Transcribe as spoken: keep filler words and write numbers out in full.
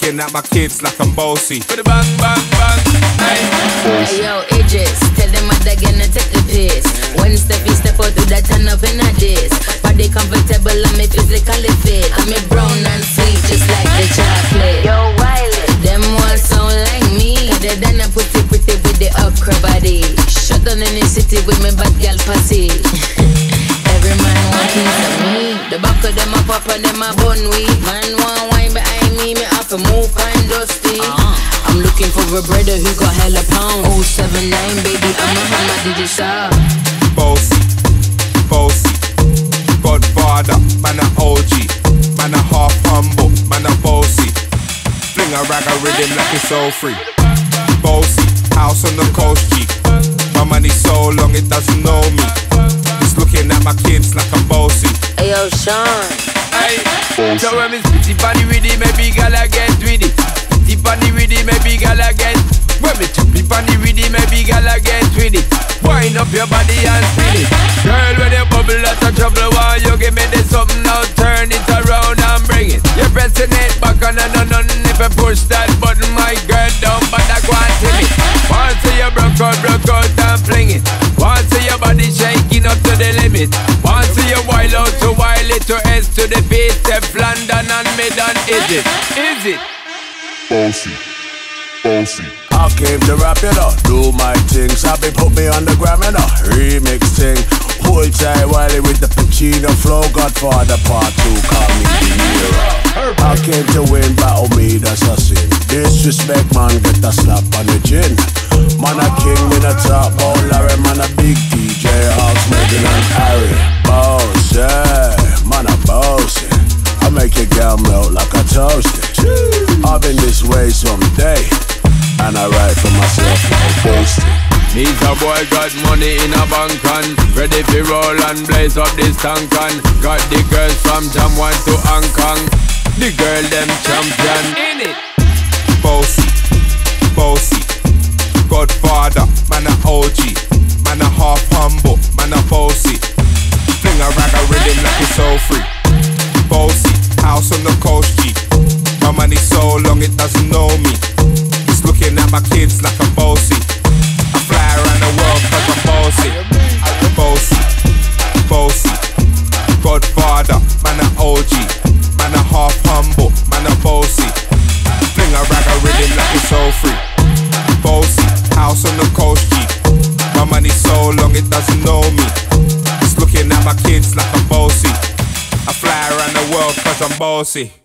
looking at my kids like I'm bossy. For the bang, bang, bang. Hey, hey yo, Idris, tell them I'm gonna take the piss. When step you step out, do that turn up in a this. Body comfortable, I'm me physically fit. I'm me brown and sweet, just like the chocolate. Yo, Wiley, them all sound like me. They done a pretty pretty with the okra body. Shut down in the city with me bad girl pussy. Every man want piece of me. The back of them a pop and them a bun weed. Man want wine behind me, me have to move kind dusty. uh-huh. I'm looking for a brother who got hella pound. Oh seven nine baby, I'm a hammer, did you saw? Bossy, bossy, Godfather, man a O G, man a half humble, man a bossy. Fling a rag a rhythm like it's all free. Bossy, house on the coast G. My money so long it doesn't know me. It's looking at my kids like I'm bossy. Hey yo, Sean. Hey, so when me spitty body with it, maybe gala get with it. Spitty body with it, maybe gala get. When me chippy body with it, maybe gala get with it. Wind up your body and spin it. Girl, when you bubble out of trouble, why you give me this something now? Turn it around and bring it. You're pressing it back on and on and if I push that button, my girl, down, but I go and tell it. Once you broke out, broke out and fling it. Once your body shaking up to the limit. Once you wild out to wild it to S to the base, step London and mid and is it? Is it? Bossy, bossy. I came to rap it up, do my thing. Sabi put me on the gram and a remix thing. Hold tight Wiley with the Pacino flow. Godfather part two, call me the hero. I came to win, battle me, that's a sin. Disrespect man, get a slap on the chin. Man a king in a top, oh Larry, man a big D J, Hawks, Megan and Harry. Boss, yeah, man a bossy. I make your girl melt like a toasty. I've been this way someday, and I write for myself like boasty. Me's a boy got money in a bank and ready for roll and blaze up this tank and got the girls from Jamwan to Hong Kong. The girl them champion in it. Bossy, bossy, Godfather, man a O G, man a half humble, man a bossy. Fling a rag a rhythm like it's all free. Bossy, house on the coast G. My money so long it doesn't know me. It's looking at my kids like I'm bossy. I fly around the world cause I'm bossy. Bossy, bossy, Godfather, man a O G, man a half humble, man a bossy. Fling a rag a rhythm like it's all free. Bossy, house on the coast G. My money so long it doesn't know me. It's looking at my kids like I'm bossy. I fly around the world cause I'm bossy.